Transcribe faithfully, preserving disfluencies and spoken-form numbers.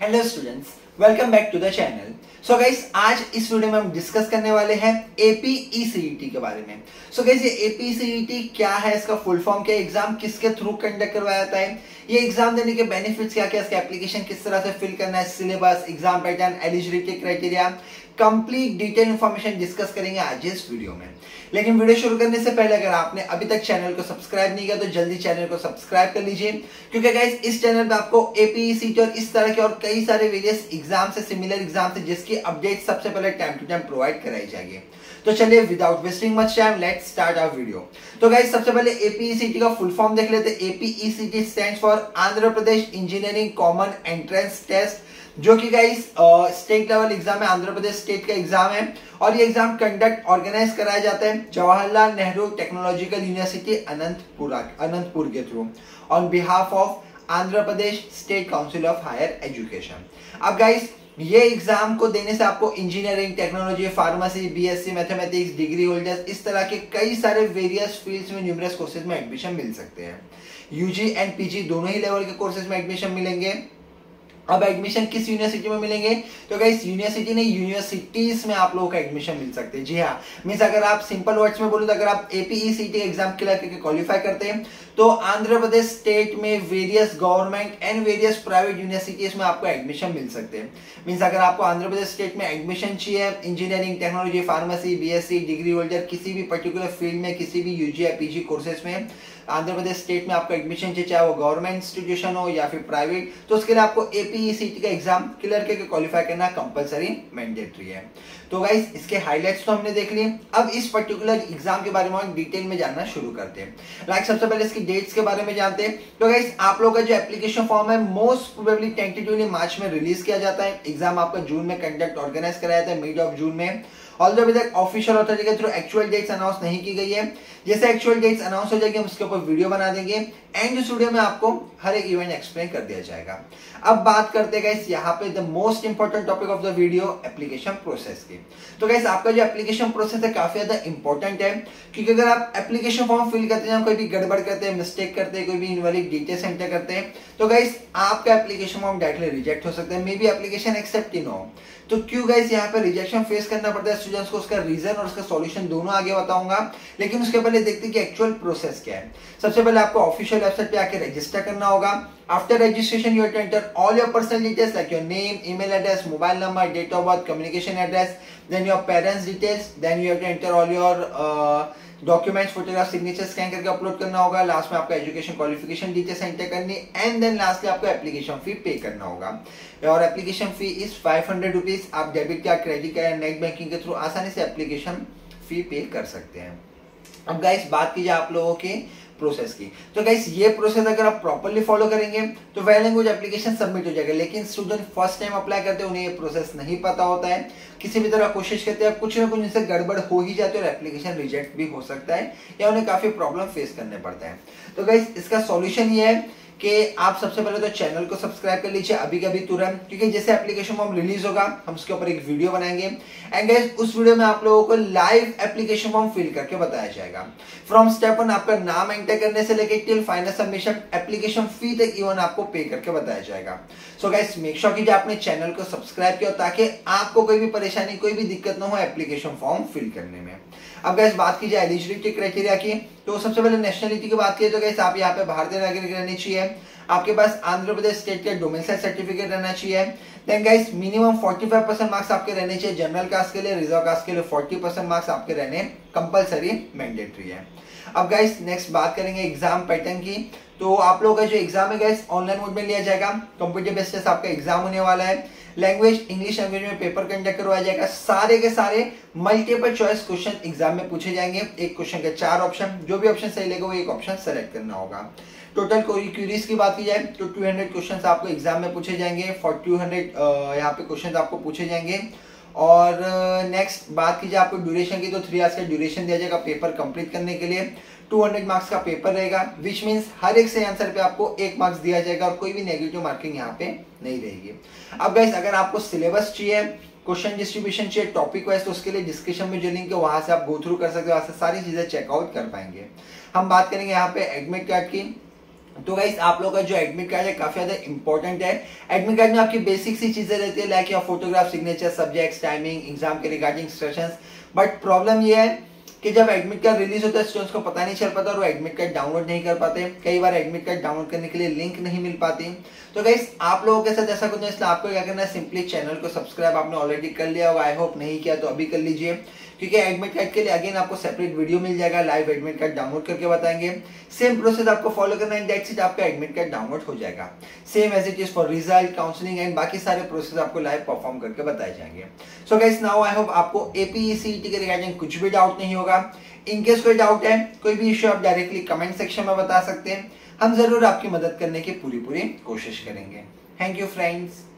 Hello students, welcome back to the channel. So guys, आज इस video में हम डिस्कस करने वाले हैं AP E C E T के बारे में। सो गाइस, ये AP E C E T क्या है, इसका फुल फॉर्म क्या है, एग्जाम किसके थ्रू कंडक्ट करवाया जाता है, ये एग्जाम देने के बेनिफिट्स क्या क्या, इसका एप्लीकेशन किस तरह से फिल करना है, syllabus, exam pattern, eligibility criteria, complete detail information discuss करेंगे आज इस वीडियो में। लेकिन वीडियो शुरू करने से पहले अगर आपने अभी तक चैनल को सब्सक्राइब नहीं किया तो जल्दी चैनल को सब्सक्राइब कर लीजिए, क्योंकि गाइस इस चैनल पे आपको AP E C E T और इस तरह के और कई सारे वेरियस एग्जाम से, सिमिलर एग्जाम से जिसकी अपडेट सबसे पहले टाइम टू टाइम प्रोवाइड कराई जाएगी। तो चलिए without wasting much time let's start our video. तो गाइस सबसे पहले AP E C E T का फुल फॉर्म देख लेते हैं। AP E C E T stands for Andhra Pradesh engineering common entrance test, जो कि गाइस स्टेट लेवल एग्जाम है, आंध्र प्रदेश स्टेट का एग्जाम है और ये एग्जाम कंडक्ट ऑर्गेनाइज कराया जाता है जवाहरलाल नेहरू टेक्नोलॉजिकल यूनिवर्सिटी अनंतपुर अनंतपुर के through on behalf of Andhra Pradesh state council of higher education. अब गाइस ये एग्जाम को देने से आपको engineering, technology, pharmacy, BSc mathematics, degree holders, इस तरह के कई सारे वेरियस फील्ड्स में न्यूमरस कोर्सेज में एडमिशन मिल सकते हैं। यूजी एंड पीजी दोनों ही लेवल के कोर्सेज में एडमिशन मिलेंगे। अब एडमिशन किस यूनिवर्सिटी में मिलेंगे, तो गाइस यूनिवर्सिटी नहीं, यूनिवर्सिटीज में आप लोगों का एडमिशन मिल सकते हैं। जी हाँ, मींस अगर आप सिंपल वर्ड्स में बोलूं तो अगर आप AP E C E T exam clear करके क्वालिफाई करते हैं तो आंध्र प्रदेश स्टेट में various government and various private universities में आपको एडमिशन मिल सकते हैं। मींस अगर आपको आंध्र प्रदेश स्टेट में एडमिशन चाहिए engineering, technology, pharmacy, BSc, degree holder, किसी भी पर्टिकुलर फील्ड में, किसी भी यूजी या पीजी कोर्सेज में आंध्र प्रदेश स्टेट में आपको एडमिशन चाहिए, चाहे वो गवर्नमेंट इंस्टीट्यूशन हो या फिर प्राइवेट, तो उसके लिए आपको AP E C E T का एग्जाम क्लियर करके क्वालिफाई करना कंपलसरी मैंडेटरी है। तो गाइस इसके हाइलाइट्स तो हमने देख लिए, अब इस पर्टिकुलर एग्जाम के बारे में हम डिटेल में जानना शुरू करते हैं। लाइक सबसे पहले इसकी डेट्स के बारे में जानते हैं। तो गाइस आप लोगों का जो एप्लीकेशन फॉर्म है मोस्ट प्रोबेबली टेंटेटिवली मार्च में रिलीज किया जाता है। एग्जाम आपका जून में कंडक्ट ऑर्गेनाइज कराया जाता है, मिड ऑफ जून में। ऑल्दो अभी तक ऑफिशियल अथॉरिटी के थ्रू एक्चुअल डेट्स अनाउंस नहीं की गई है। जैसे एक्चुअल डेट्स अनाउंस हो जाएगी हम उसके ऊपर वीडियो बना देंगे एंड इस वीडियो में आपको हर एक इवेंट एक्सप्लेन कर दिया जाएगा। अब बात करते हैं गाइस यहाँ पे the most important topic of the video, application process की। तो गाइस आपका जो एप्लीकेशन प्रोसेस है काफी ज्यादा इंपॉर्टेंट है, क्योंकि अगर आप एप्लीकेशन फॉर्म फिल करते हैं, कोई भी गड़बड़ करते हैं, मिस्टेक करते हैं, कोई भी इनवैलिड डिटेल्स एंटर करते हैं तो गाइस आपका एप्लीकेशन फॉर्म डायरेक्टली रिजेक्ट हो सकता है, मे बी एप्लीकेशन एक्सेप्ट ही ना हो। तो क्यों गाइस यहाँ पे रिजेक्शन फेस करना पड़ता है स्टूडेंट्स को, उसका रीजन और उसका सॉल्यूशन दोनों आगे बताऊंगा। लेकिन उसके पहले देखते हैं कि एक्चुअल प्रोसेस क्या है। सबसे पहले आपको ऑफिशियल वेबसाइट पे आके रजिस्टर करना होगा। After registration you have to enter all your personal details like your name, email address, mobile number, date of birth, communication address, then your parents details, then you have to enter all your documents, photograph, signature scan करके upload करना होगा। Last में आपका education qualification details enter करनी and then lastly आपको application fee pay करना होगा। और application fee is five hundred rupees. आप debit card, credit card, net banking के थ्रू आसानी से एप्लीकेशन फी पे कर सकते हैं। अब गाइस बात कीजिए आप लोगों के प्रोसेस की। तो गाइस ये प्रोसेस अगर आप प्रॉपर्ली फॉलो करेंगे तो वेल लैंग्वेज एप्लीकेशन सबमिट हो जाएगा। लेकिन स्टूडेंट फर्स्ट टाइम अप्लाई करते हैं, उन्हें ये प्रोसेस नहीं पता होता है, किसी भी तरह कोशिश करते हैं, कुछ ना कुछ इनसे गड़बड़ हो ही जाती है और एप्लीकेशन रिजेक्ट भी हो सकता है या उन्हें काफी प्रॉब्लम फेस करने पड़ता है। तो गाइस इसका सॉल्यूशन ये है कि आप सबसे पहले तो चैनल को सब्सक्राइब कर लीजिए अभी के अभी तुरंत, क्योंकि जैसे एप्लीकेशन फॉर्म रिलीज होगा हम उसके ऊपर एक वीडियो बनाएंगे एंड गाइस उस वीडियो में आप लोगों को लाइव एप्लीकेशन फॉर्म फिल करके बताया जाएगा। फ्रॉम स्टेप वन आपका नाम एंटर करने से लेकर till final submission, application fee तक इवन आपको पे करके बताया जाएगा। सो गाइस मेक श्योर कीजिए आपने चैनल को सब्सक्राइब किया ताकि आपको कोई भी परेशानी, कोई भी दिक्कत ना हो एप्लीकेशन फॉर्म फिल करने में। अब गाइस बात कीजिए एलिजिबिलिटी क्राइटेरिया की, तो सबसे पहले नेशनलिटी की बात की तो गाइस आप यहाँ पे भारतीय नागरिक रहनी चाहिए, आपके पास आंध्र प्रदेश स्टेट का डोमिसाइल सर्टिफिकेट रहना चाहिए। देन गाइस मिनिमम पैंतालीस परसेंट मार्क्स आपके रहने चाहिए जनरल कास्ट के लिए, रिजर्व कास्ट के लिए चालीस परसेंट मार्क्स आपके रहने कंपलसरी मैंडेटरी है। अब गाइस नेक्स्ट बात करेंगे एग्जाम पैटर्न की। तो आप लोगों का जो एग्जाम है गाइस ऑनलाइन मोड में लिया जाएगा, कंप्यूटर बेस्ड टेस्ट आपका एग्जाम होने वाला है। लैंग्वेज इंग्लिश लैंग्वेज में पेपर कंडक्ट करवाया जाएगा। सारे के सारे मल्टीपल चॉइस क्वेश्चन एग्जाम में पूछे जाएंगे। एक क्वेश्चन के चार ऑप्शन, जो भी ऑप्शन सही लगेगा वो एक ऑप्शन सेलेक्ट करना होगा। टोटल क्यूरीज की बात की जाए तो दो सौ क्वेश्चंस आपको एग्जाम में पूछे जाएंगे, दो सौ यहाँ पे क्वेश्चंस आपको पूछे जाएंगे। और नेक्स्ट बात की जाए आपको ड्यूरेशन की तो थ्री आवर्स का ड्यूरेशन दिया जाएगा पेपर कंप्लीट करने के लिए। दो सौ मार्क्स का पेपर रहेगा, विच मीन्स हर एक से आंसर पे आपको एक मार्क्स दिया जाएगा और कोई भी नेगेटिव मार्किंग यहाँ पे नहीं रहेगी। अब गाइस अगर आपको सिलेबस चाहिए, क्वेश्चन डिस्ट्रीब्यूशन चाहिए टॉपिक वाइज, तो उसके लिए डिस्क्रिप्शन में जो लिंक है वहां से आप गो थ्रू कर सकते हो, वहां से सारी चीजें चेकआउट कर पाएंगे। हम बात करेंगे यहाँ पे एडमिट कार्ड की। तो गाइस आप लोगों का जो एडमिट कार्ड है काफी ज्यादा इंपॉर्टेंट है। एडमिट कार्ड में आपकी बेसिक सी चीजें रहती है, like your photograph, signature, subjects, timing, exam के रिगार्डिंग इंस्ट्रक्शंस। बट प्रॉब्लम ये है कि जब एडमिट कार्ड रिलीज होता है स्टूडेंट्स को पता नहीं चल पाता और वो एडमिट कार्ड डाउनलोड नहीं कर पाते। कई बार एडमिट कार्ड डाउनलोड करने के लिए लिंक नहीं मिल पाती। तो गाइस आप लोगों के साथ ऐसा कुछ नहीं, इसलिए आपको क्या करना है, सिंपली चैनल को सब्सक्राइब आपने ऑलरेडी कर लिया होगा, आई होप नहीं किया तो अभी कर लीजिए, क्योंकि एडमिट कार्ड के लिए अगेन आपको सेपरेट वीडियो मिल जाएगा, लाइव एडमिट कार्ड डाउनलोड करके बताएंगे। सेम प्रोसेस आपको फॉलो करना है, दैट्स इट, आपका एडमिट कार्ड डाउनलोड हो जाएगा। Same as it is for result, counselling and बाकी सारे प्रोसेस आपको लाइव परफॉर्म करके बताए जाएंगे। So guys now I hope आपको एपीईसीईटी के रिगार्डिंग कुछ भी डाउट नहीं होगा। इनकेस कोई डाउट है, कोई भी इश्यू, आप डायरेक्टली कमेंट सेक्शन में बता सकते हैं, हम जरूर आपकी मदद करने की पूरी पूरी कोशिश करेंगे। Thank you friends.